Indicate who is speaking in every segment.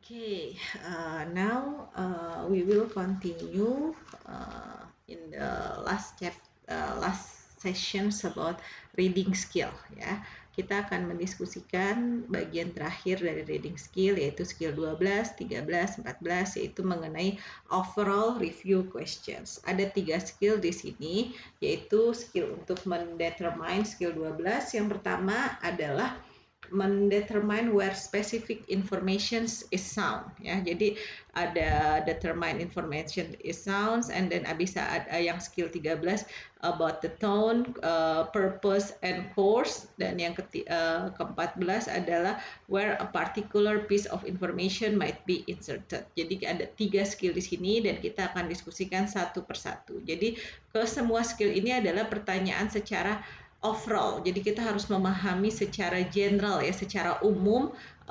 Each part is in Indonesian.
Speaker 1: Okay, now we will continue in the last sessions about reading skill ya. Kita akan mendiskusikan bagian terakhir dari reading skill yaitu skill 12, 13, 14 yaitu mengenai overall review questions. Ada 3 skill di sini yaitu skill untuk mendetermine skill 12. Yang pertama adalah mendetermine where specific information is sound ya. Jadi ada determine information is sound and then bisa ada yang skill 13 about the tone, purpose and course, dan yang ke-14 adalah where a particular piece of information might be inserted. Jadi ada 3 skill di sini dan kita akan diskusikan satu persatu. Jadi ke semua skill ini adalah pertanyaan secara overall. Jadi kita harus memahami secara general ya, secara umum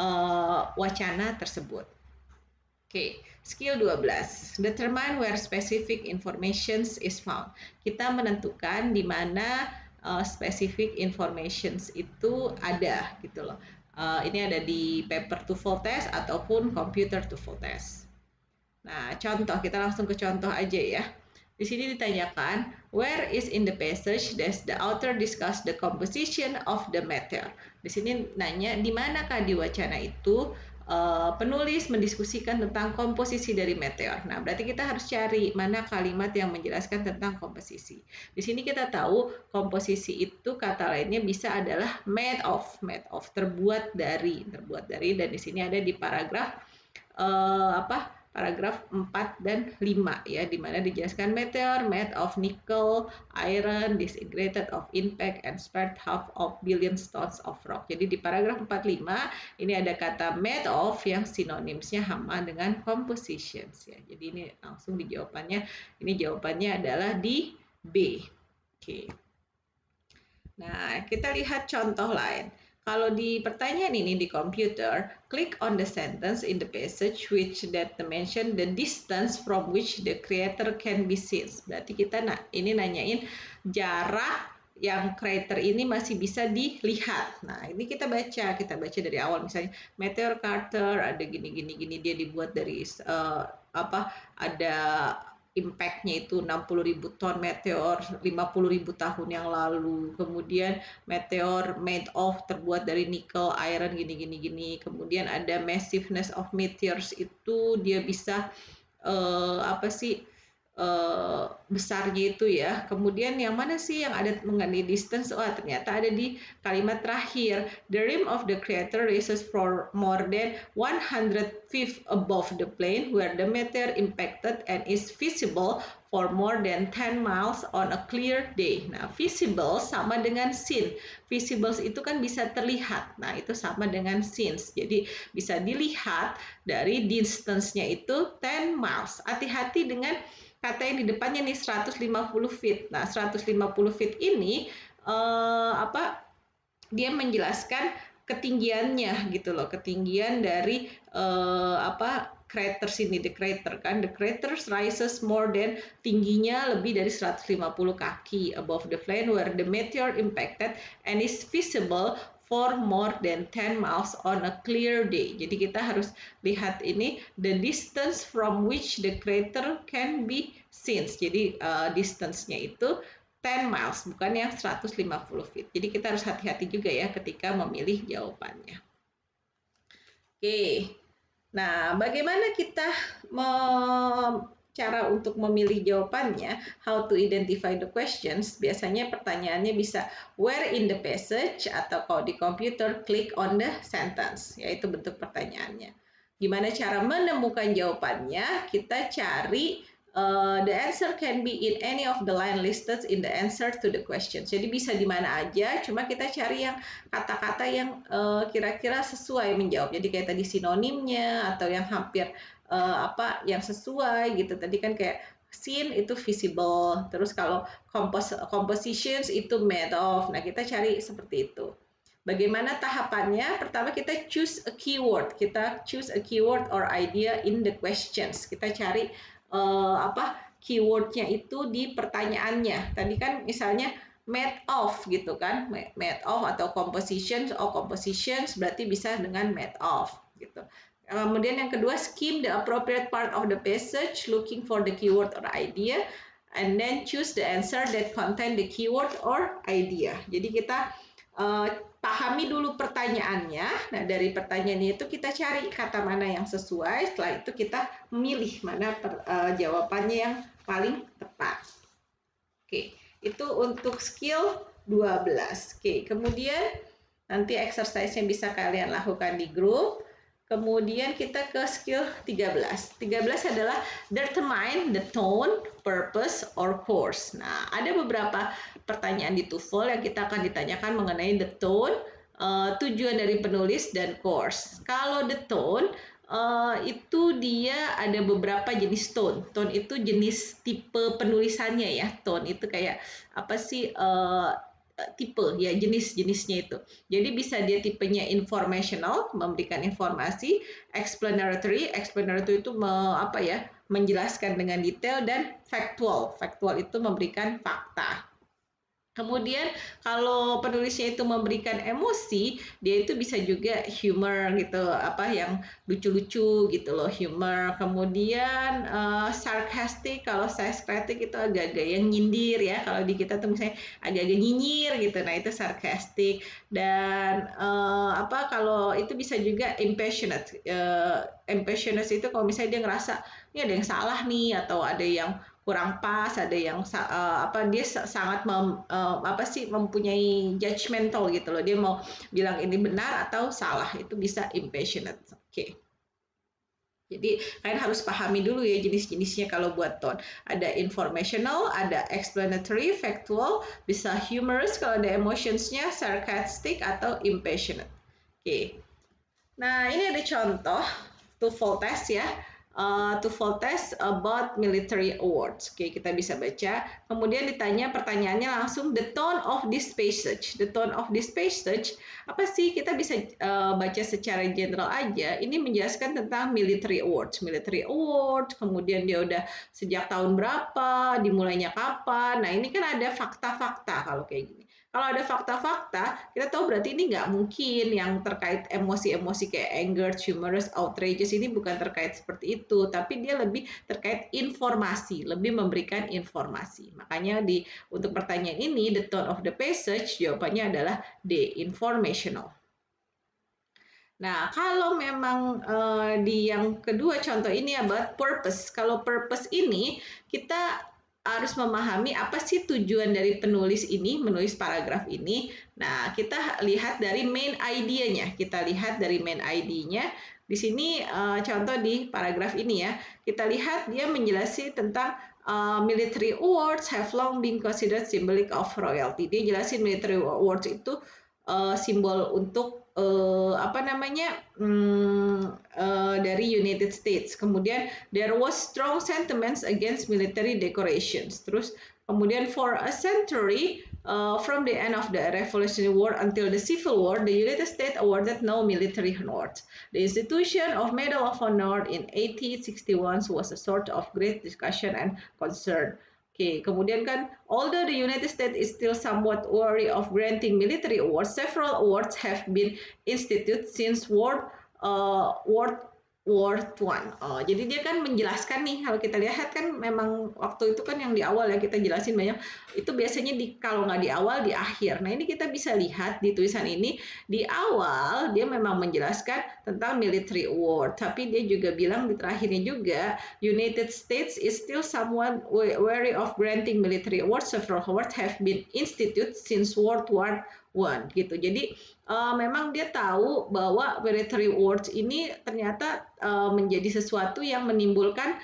Speaker 1: wacana tersebut. Oke, skill 12. Determine where specific information is found. Kita menentukan di mana specific information itu ada gitu loh. Ini ada di paper TOEFL test ataupun computer TOEFL test. Nah, contoh, kita langsung ke contoh aja ya. Di sini ditanyakan, where is in the passage does the author discuss the composition of the matter? Di sini nanya, di manakah di wacana itu penulis mendiskusikan tentang komposisi dari meteor. Nah, berarti kita harus cari mana kalimat yang menjelaskan tentang komposisi. Di sini kita tahu komposisi itu kata lainnya bisa adalah made of, terbuat dari, dan di sini ada di paragraf paragraf 4 dan 5 ya, di mana dijelaskan meteor made of nickel, iron, disintegrated of impact and spread half of billion tons of rock. Jadi di paragraf 45 ini ada kata made of yang sinonimsnya sama dengan compositions ya. Jadi ini langsung di jawabannya. Ini jawabannya adalah di B. Oke. Nah, kita lihat contoh lain. Kalau di pertanyaan ini di komputer, click on the sentence in the passage which that mention the distance from which the creator can be seen. Berarti kita ini nanyain jarak yang creator ini masih bisa dilihat. Nah, ini kita baca dari awal, misalnya meteor Carter ada gini dia dibuat dari ada impact-nya itu 60.000 ton meteor 50.000 tahun yang lalu. Kemudian meteor made of terbuat dari nickel, iron gini. Kemudian ada massiveness of meteors itu dia bisa besarnya itu ya. Kemudian yang mana sih yang ada mengenai distance? Ternyata ada di kalimat terakhir. The rim of the crater rises for more than 100 feet above the plane where the meteor impacted and is visible for more than 10 miles on a clear day. Nah, visible sama dengan seen. Visible itu kan bisa terlihat. Nah, itu sama dengan seen. Jadi bisa dilihat dari distance-nya itu 10 miles. Hati-hati dengan kata yang di depannya nih 150 feet. Nah, 150 feet ini dia menjelaskan ketinggiannya gitu loh, ketinggian dari crater sini, the crater kan, the crater rises more than, tingginya lebih dari 150 kaki above the plane where the meteor impacted and is visible for more than 10 miles on a clear day. Jadi kita harus lihat ini the distance from which the crater can be seen. Jadi distance-nya itu 10 miles, bukan yang 150 feet. Jadi kita harus hati-hati juga ya ketika memilih jawabannya. Oke, nah bagaimana kita cara untuk memilih jawabannya, how to identify the questions, biasanya pertanyaannya bisa where in the passage, atau kalau di komputer click on the sentence, yaitu bentuk pertanyaannya. Gimana cara menemukan jawabannya? Kita cari the answer can be in any of the line listed in the answer to the question. Jadi bisa di mana aja, cuma kita cari yang kata-kata yang kira-kira sesuai menjawab. Jadi kayak tadi sinonimnya atau yang hampir yang sesuai gitu. Tadi kan kayak seen itu visible, terus kalau compositions itu made of. Nah, kita cari seperti itu. Bagaimana tahapannya? Pertama kita choose a keyword. Kita choose a keyword or idea in the questions. Kita cari keywordnya itu di pertanyaannya. Tadi kan misalnya made of gitu kan, made of atau compositions, compositions berarti bisa dengan made of gitu. Kemudian yang kedua, skim the appropriate part of the passage, looking for the keyword or idea, and then choose the answer that contain the keyword or idea. Jadi kita pahami dulu pertanyaannya. Nah, dari pertanyaannya itu kita cari kata mana yang sesuai. Setelah itu kita memilih mana jawabannya yang paling tepat. Oke, itu untuk skill 12. Oke, kemudian nanti exercise-nya bisa kalian lakukan di grup. Kemudian kita ke skill 13. 13 adalah determine the tone, purpose, or course. Nah, ada beberapa pertanyaan di TOEFL yang kita akan ditanyakan mengenai the tone, tujuan dari penulis, dan course. Kalau the tone, itu dia ada beberapa jenis tone. Tone itu jenis tipe penulisannya ya. Tone itu kayak apa sih? Tipe ya, jenis-jenisnya itu. Jadi bisa dia tipenya informational, memberikan informasi, explanatory itu menjelaskan dengan detail, dan factual itu memberikan fakta. Kemudian kalau penulisnya itu memberikan emosi, dia itu bisa juga humor gitu, yang lucu-lucu gitu loh, humor. Kemudian sarcastic, kalau sarcastic itu agak-agak yang nyindir ya. Kalau di kita tuh misalnya agak-agak nyinyir gitu. Nah, itu sarcastic. Dan kalau itu bisa juga impassionate. Impassionate itu kalau misalnya dia ngerasa ini ada yang salah nih, atau ada yang kurang pas, ada yang dia sangat mempunyai judgmental gitu loh, dia mau bilang ini benar atau salah, itu bisa impassionate. Oke. Jadi kalian harus pahami dulu ya jenis-jenisnya. Kalau buat tone ada informational, ada explanatory, factual, bisa humorous kalau ada emotionsnya, sarcastic atau impassionate. Oke. Nah, ini ada contoh TOEFL test ya. TOEFL test about military awards. Oke, kita bisa baca. Kemudian ditanya pertanyaannya langsung, the tone of this passage. The tone of this passage, apa sih? Kita bisa baca secara general aja. Ini menjelaskan tentang military awards. Military award, kemudian dia udah sejak tahun berapa, dimulainya kapan. Nah, ini kan ada fakta-fakta kalau kayak gini. Kalau ada fakta-fakta, kita tahu berarti ini nggak mungkin yang terkait emosi-emosi kayak anger, humorous, outrageous, ini bukan terkait seperti itu, tapi dia lebih terkait informasi, lebih memberikan informasi. Makanya untuk pertanyaan ini, the tone of the passage, jawabannya adalah D, informational. Nah, kalau memang di yang kedua contoh ini about purpose. Kalau purpose ini, kita harus memahami apa sih tujuan dari penulis ini, menulis paragraf ini. Nah, kita lihat dari main idea-nya. Kita lihat dari main idea-nya. Di sini contoh di paragraf ini ya. Kita lihat dia menjelaskan tentang military awards have long been considered symbolic of royalty. Dia jelasin military awards itu simbol untuk dari United States. Kemudian there was strong sentiments against military decorations. Terus kemudian for a century from the end of the Revolutionary War until the Civil War, the United States awarded no military awards. The institution of Medal of Honor in 1861 was a sort of great discussion and concern. Oke, kemudian kan, although the United States is still somewhat wary of granting military awards, several awards have been instituted since World War I. Jadi dia kan menjelaskan nih, kalau kita lihat kan memang waktu itu kan yang di awal ya kita jelasin banyak, itu biasanya kalau nggak di awal, di akhir. Nah, ini kita bisa lihat di tulisan ini, di awal dia memang menjelaskan tentang military award, tapi dia juga bilang di terakhirnya juga, United States is still somewhat wary of granting military awards. Several awards have been instituted since World War I. Gitu. Jadi memang dia tahu bahwa military awards ini ternyata menjadi sesuatu yang menimbulkan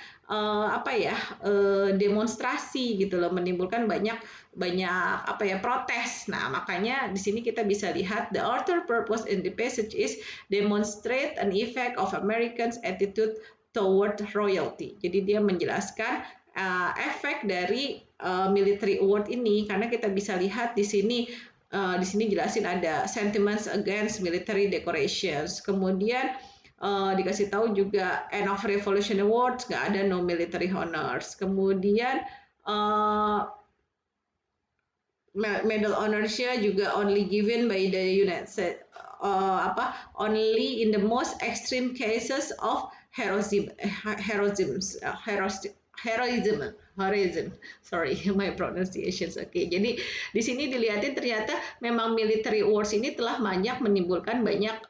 Speaker 1: demonstrasi gitu loh, menimbulkan banyak protes. Nah, makanya di sini kita bisa lihat the author purpose in the passage is demonstrate an effect of Americans' attitude toward royalty. Jadi dia menjelaskan efek dari military award ini, karena kita bisa lihat di sini jelasin ada sentiments against military decorations. Kemudian dikasih tahu juga end of Revolution Awards nggak ada no military honors. Kemudian medal honorsnya juga only given by the United States, only in the most extreme cases of heroism. Sorry, my pronunciations. Oke, jadi di sini dilihatin ternyata memang military wars ini telah banyak menimbulkan banyak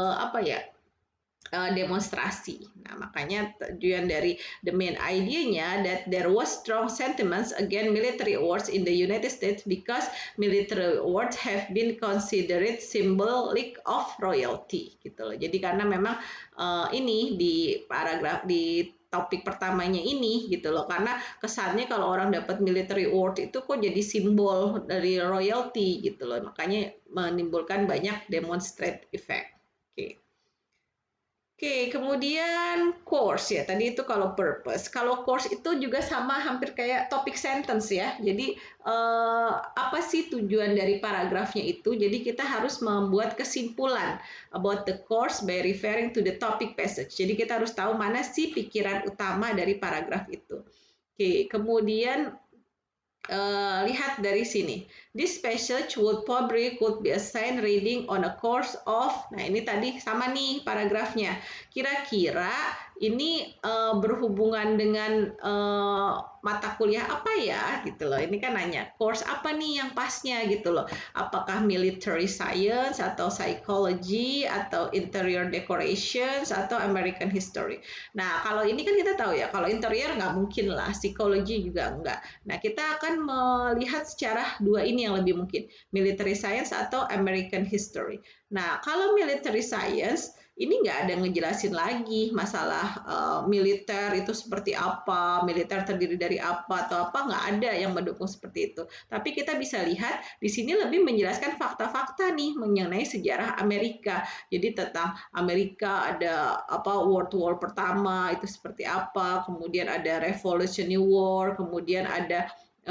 Speaker 1: demonstrasi. Nah, makanya tujuan dari the main idea-nya that there was strong sentiments against military wars in the United States because military wars have been considered symbolic of royalty gitu loh. Jadi karena memang ini di paragraf di topik pertamanya ini gitu loh, karena kesannya kalau orang dapat military award itu kok jadi simbol dari royalty gitu loh, makanya menimbulkan banyak demonstrate effect. Oke. Oke, kemudian course ya. Tadi itu kalau purpose. Kalau course itu juga sama hampir kayak topic sentence ya. Jadi apa sih tujuan dari paragrafnya itu? Jadi kita harus membuat kesimpulan about the course by referring to the topic passage. Jadi kita harus tahu mana sih pikiran utama dari paragraf itu. Oke, kemudian lihat dari sini. This passage would probably could be assigned reading on a course of. Nah, ini tadi sama nih paragrafnya. Kira-kira ini berhubungan dengan mata kuliah apa ya gitu loh. Ini kan nanya course apa nih yang pasnya gitu loh. Apakah military science atau psychology atau interior decorations atau American history. Nah, kalau ini kan kita tahu ya, kalau interior nggak mungkin lah, psikologi juga nggak. Nah, kita akan melihat secara dua ini yang lebih mungkin, military science atau American history. Nah, kalau military science, ini nggak ada ngejelasin lagi masalah militer itu seperti apa, militer terdiri dari apa atau apa, nggak ada yang mendukung seperti itu. Tapi kita bisa lihat di sini lebih menjelaskan fakta-fakta nih mengenai sejarah Amerika. Jadi tentang Amerika ada World War pertama itu seperti apa, kemudian ada Revolutionary War, kemudian ada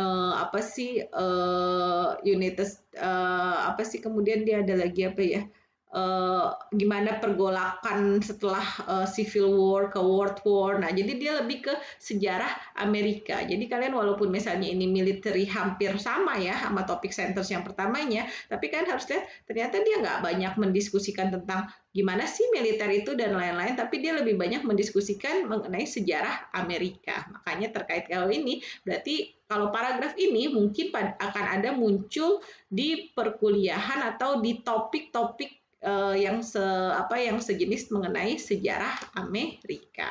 Speaker 1: kemudian dia ada lagi gimana pergolakan setelah Civil War ke World War. Nah, jadi dia lebih ke sejarah Amerika. Jadi kalian walaupun misalnya ini military hampir sama ya sama topik sentence yang pertamanya, tapi kan harus lihat ternyata dia nggak banyak mendiskusikan tentang gimana sih militer itu dan lain-lain, tapi dia lebih banyak mendiskusikan mengenai sejarah Amerika. Makanya terkait kalau ini, berarti kalau paragraf ini mungkin akan ada muncul di perkuliahan atau di topik-topik yang sejenis mengenai sejarah Amerika.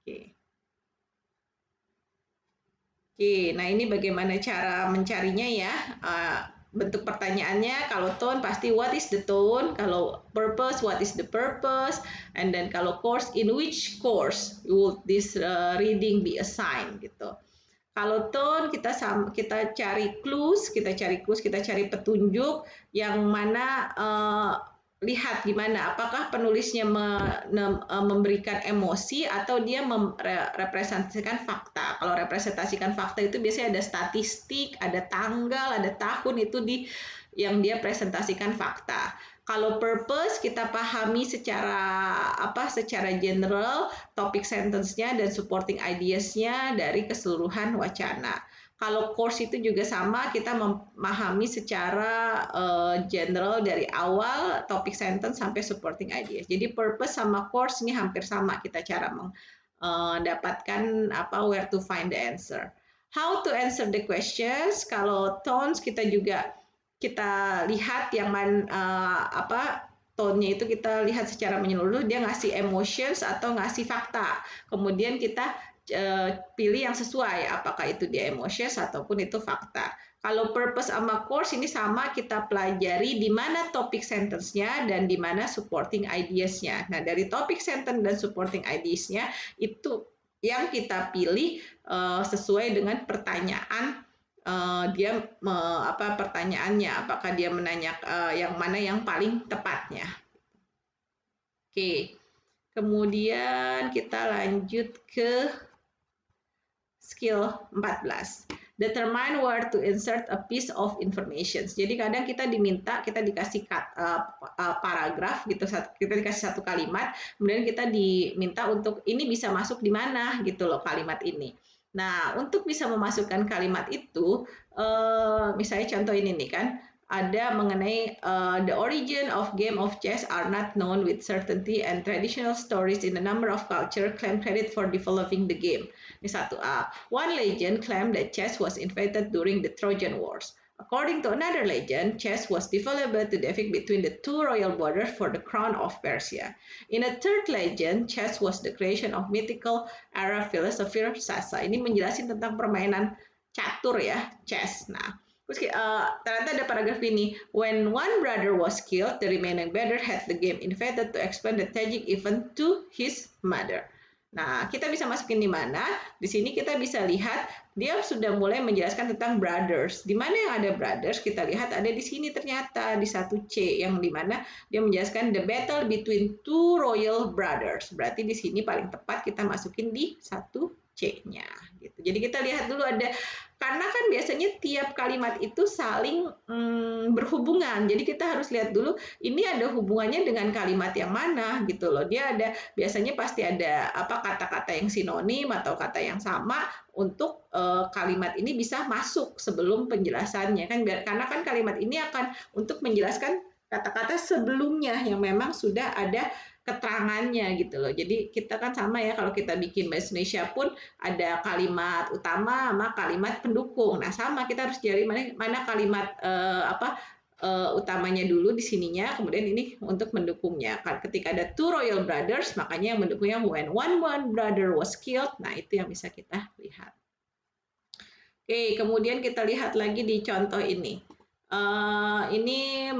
Speaker 1: Oke, nah ini bagaimana cara mencarinya ya. Bentuk pertanyaannya, kalau tone pasti what is the tone, kalau purpose what is the purpose, and then kalau course in which course would this reading be assigned gitu. Kalau tone kita cari clues, kita cari petunjuk yang mana lihat gimana apakah penulisnya memberikan emosi atau dia merepresentasikan fakta. Kalau representasikan fakta itu biasanya ada statistik, ada tanggal, ada tahun, itu yang dia presentasikan fakta. Kalau purpose kita pahami secara general topik sentence-nya dan supporting ideas-nya dari keseluruhan wacana. Kalau course itu juga sama, kita memahami secara general dari awal topik sentence sampai supporting ideas. Jadi purpose sama course ini hampir sama kita cara mendapatkan where to find the answer. How to answer the questions? Kalau tones kita lihat yang tone-nya itu kita lihat secara menyeluruh, dia ngasih emotions atau ngasih fakta. Kemudian kita pilih yang sesuai, apakah itu dia emotions ataupun itu fakta. Kalau purpose sama course ini sama, kita pelajari di mana topik sentence-nya dan di mana supporting ideas-nya. Nah, dari topik sentence dan supporting ideas-nya itu yang kita pilih sesuai dengan pertanyaan pertanyaannya, apakah dia menanya yang mana yang paling tepatnya. Oke, kemudian kita lanjut ke skill 14. Determine where to insert a piece of information. Jadi kadang kita dikasih paragraf gitu, kita dikasih satu kalimat, kemudian kita diminta untuk ini bisa masuk di mana gitu loh kalimat ini. Nah, untuk bisa memasukkan kalimat itu, misalnya contoh ini nih kan, ada mengenai the origin of game of chess are not known with certainty and traditional stories in a number of culture claim credit for developing the game. Ini satu A. One legend claimed that chess was invented during the Trojan Wars. According to another legend, chess was developed to defeat between the two royal brothers for the crown of Persia. In a third legend, chess was the creation of mythical era philosopher Sasa. Ini menjelaskan tentang permainan catur ya, chess. Nah, terus ternyata ada paragraf ini. When one brother was killed, the remaining brother had the game invented to explain the tragic event to his mother. Nah, kita bisa masukin di mana? Di sini kita bisa lihat dia sudah mulai menjelaskan tentang brothers. Di mana yang ada brothers? Kita lihat ada di sini ternyata di 1C yang di mana dia menjelaskan the battle between two royal brothers. Berarti di sini paling tepat kita masukin di 1C-nya gitu. Jadi kita lihat dulu ada karena kan biasanya tiap kalimat itu saling berhubungan. Jadi kita harus lihat dulu ini ada hubungannya dengan kalimat yang mana gitu loh. Dia ada biasanya pasti ada apa kata-kata yang sinonim atau kata yang sama untuk kalimat ini bisa masuk sebelum penjelasannya kan karena kan kalimat ini akan untuk menjelaskan kata-kata sebelumnya yang memang sudah ada keterangannya gitu loh. Jadi kita kan sama ya kalau kita bikin bahasa Indonesia pun ada kalimat utama sama kalimat pendukung. Nah, sama kita harus cari mana kalimat utamanya dulu di sininya, kemudian ini untuk mendukungnya. Ketika ada two royal brothers, makanya yang mendukungnya when one brother was killed. Nah, itu yang bisa kita lihat. Oke, kemudian kita lihat lagi di contoh ini. Ini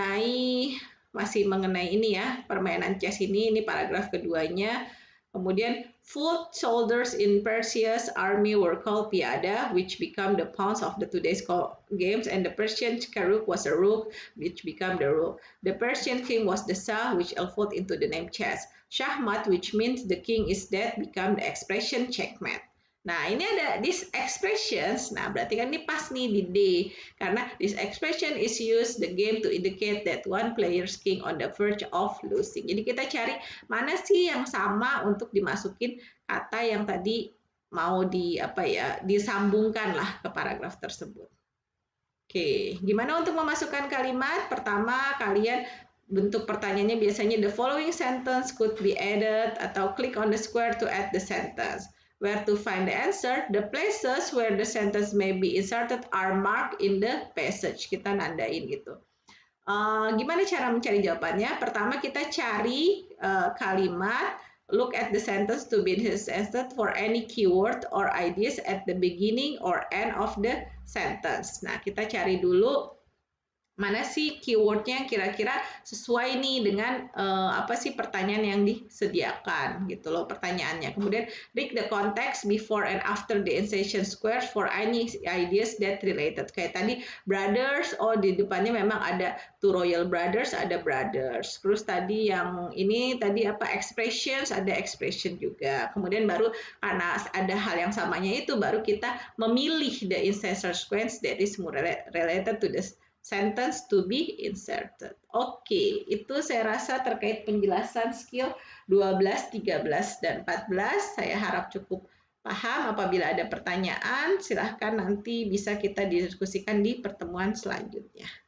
Speaker 1: masih mengenai ini ya, permainan chess ini paragraf keduanya. Kemudian foot soldiers in Persia's army were called piyada, which become the pawns of the today's games, and the Persian karuk was a rook, which become the rook. The Persian king was the Shah, which evolved into the name chess. Shahmat, which means the king is dead, become the expression checkmate. Nah, ini ada this expressions. Nah, berarti kan ini pas nih di D. Karena this expression is used the game to indicate that one player's king on the verge of losing. Jadi kita cari mana sih yang sama untuk dimasukin kata yang tadi mau disambungkan lah ke paragraf tersebut. Oke, gimana untuk memasukkan kalimat? Pertama, kalian bentuk pertanyaannya biasanya the following sentence could be added atau click on the square to add the sentence. Where to find the answer? The places where the sentence may be inserted are marked in the passage. Kita nandain gitu. Gimana cara mencari jawabannya? Pertama kita cari kalimat, look at the sentence to be inserted for any keyword or ideas at the beginning or end of the sentence. Nah, kita cari dulu mana sih keywordnya kira-kira sesuai nih dengan apa sih pertanyaan yang disediakan gitu loh pertanyaannya. Kemudian read the context before and after the insertion squares for any ideas that related. Kayak tadi brothers, oh di depannya memang ada two royal brothers, ada brothers. Terus tadi yang ini tadi apa expressions, ada expression juga. Kemudian baru karena ada hal yang samanya itu baru kita memilih the insertion sequence that is more related to this sentence to be inserted. Oke, itu saya rasa terkait penjelasan skill 12, 13, dan 14. Saya harap cukup paham. Apabila ada pertanyaan, silahkan nanti bisa kita diskusikan di pertemuan selanjutnya.